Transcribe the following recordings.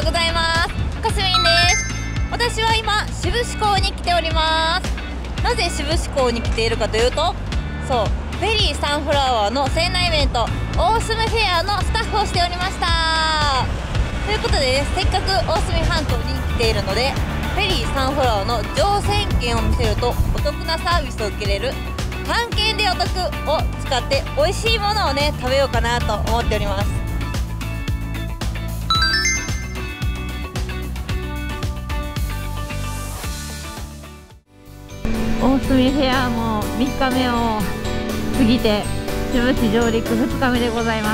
ございます。かすみんです。私は今渋志港に来ております。なぜ渋志港に来ているかというと、そうフェリーサンフラワーの船内イベントオースムフェアのスタッフをしておりました。ということでね、せっかく大隅半島に来ているので、フェリーサンフラワーの乗船券を見せるとお得なサービスを受けれる半券でお得を使って美味しいものをね食べようかなと思っております。大隅フェアも3日目を過ぎて渋市上陸2日目でございます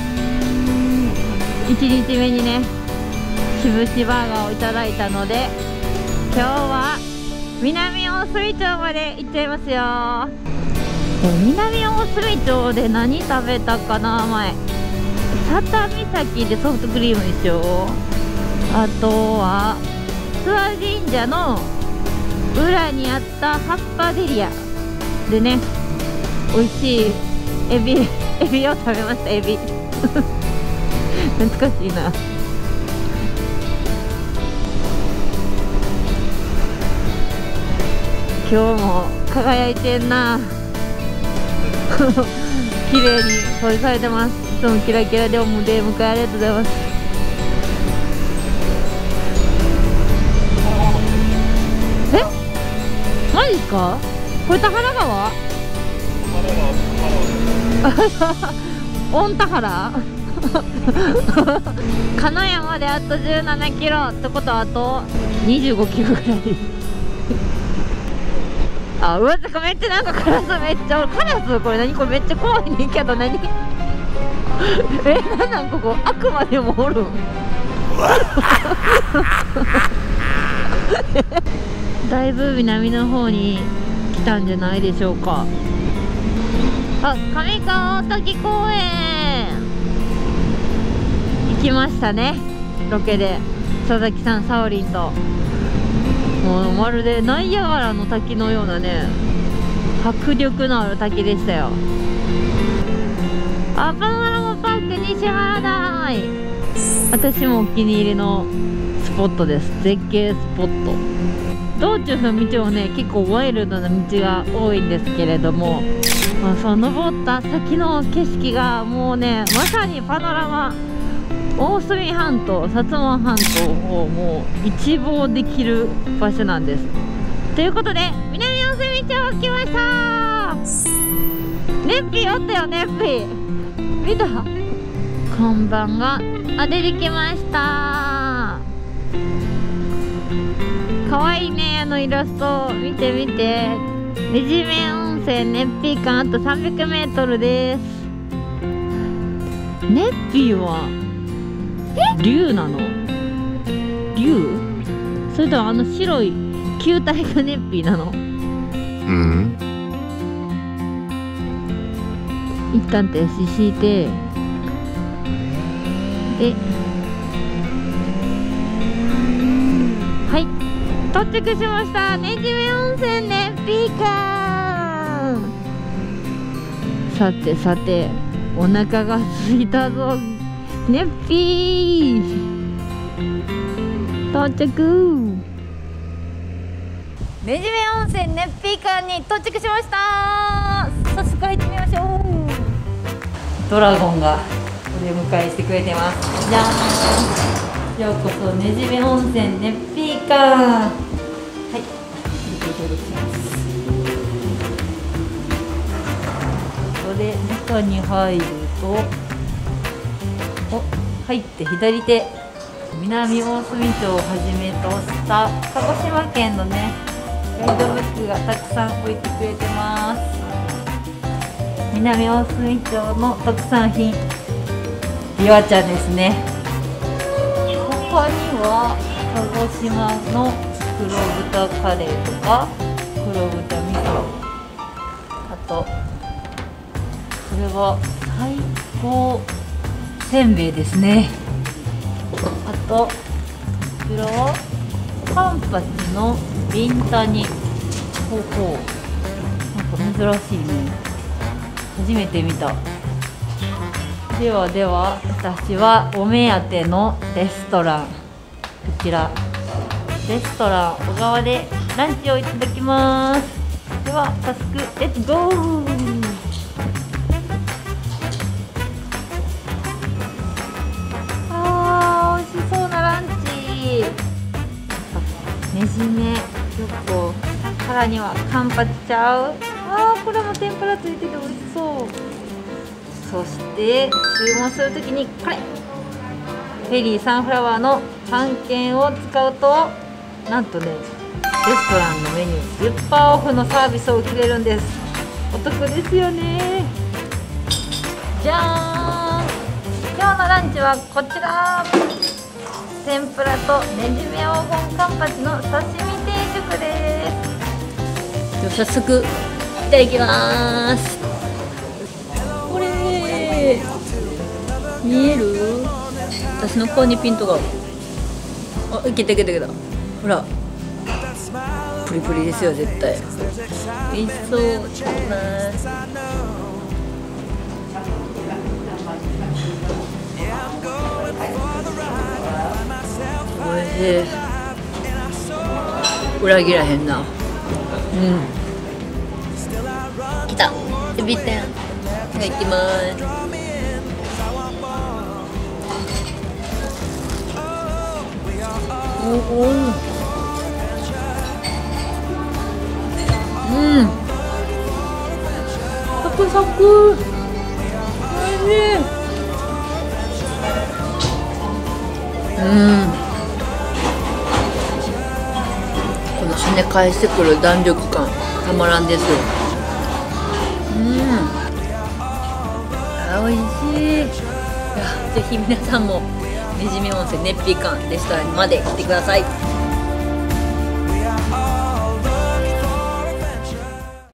。1日目にね渋市バーガーをいただいたので、今日は南大隅町まで行っちゃいますよ。南大隅町で何食べたかな。前佐多岬でソフトクリームにしよう。あとは諏訪神社の裏にあったハッパデリアでね、美味しいエビを食べました。エビ懐かしいな。今日も輝いてんな綺麗に掃除されてます。いつもキラキラでお迎えありがとうございます。マジですか？これ田原川？御田原金山であと17キロってことはあと25キロぐらいあ、うわ、めっちゃなんかカラスめっちゃカラスこれ何これめっちゃ怖いねんけど何なんここ悪魔でもおるんだいぶ南の方に来たんじゃないでしょうか。あ、上川滝公園行きましたね。ロケで佐々木さん、サオリンともうまるでナイアガラの滝のようなね迫力のある滝でしたよ。あ、パノラマパーク西原台、私もお気に入りのスポットです。絶景スポット。道中の道もね結構ワイルドな道が多いんですけれども、その登った先の景色がもうねまさにパノラマ、大隅半島、薩摩半島をもう一望できる場所なんです。ということで南大隅町来ました。ネッピーおったよ。ネッピー見た？看板が出てきました。かわいいね、あのイラスト見て見て。ねじめ温泉ネッピー間あと300メートルです。ネッピーは竜なの？竜？それともあの白い球体がネッピーなの？一旦停止してで、はい、到着しました。ねじめ温泉ネッピー館。さてさて、お腹が空いたぞ。ネッピー到着。ねじめ温泉ネッピー館に到着しました。早速入ってみましょう。ドラゴンがお出迎えしてくれてます。じゃん、ようこそねじめ温泉ネッピー館。はい、お届けします。それ中に入ると、入って左手、南大隅町をはじめとした鹿児島県のねガイドブックがたくさん置いてくれてます。南大隅町の特産品ビワ茶ですね。他には鹿児島の黒豚カレーとか黒豚味噌、あとこれは最高せんべいですね。あとこちらはカンパチのビンタニ、なんか珍しいね、初めて見た。では私はお目当てのレストランちらレストラン小川でランチをいただきます。では早速レッツゴー。美味しそうなランチ。ねじめ結構さらにはカンパチちゃう。これも天ぷらついてて美味しそう。そして注文するときにこれフェリーサンフラワーの半券を使うとなんとねレストランのメニュー 10% オフのサービスを受けれるんです。お得ですよね。じゃーん、今日のランチはこちら、天ぷらとねじめ黄金カンパチの刺身定食です。早速いただきます。これ見える？私の顔にピントが合う。いけたいけたいけた。ほらプリプリですよ絶対。美味しそう。ちょっとなおいしい。裏切らへんな。来たエビ天入ってます。サクサク。おいしい。この跳ね返してくる弾力感たまらんですよ。おいしい。いやぜひ皆さんもねじめ温泉熱費館レストランまで来てください。